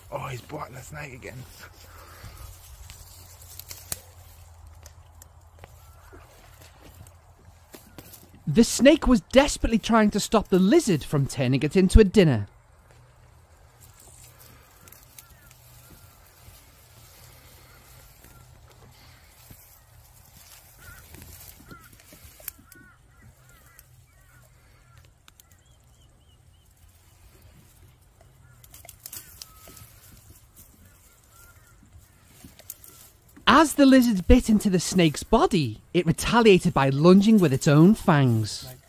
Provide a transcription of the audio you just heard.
Oh, he's biting the snake again. The snake was desperately trying to stop the lizard from turning it into a dinner. As the lizard bit into the snake's body, it retaliated by lunging with its own fangs.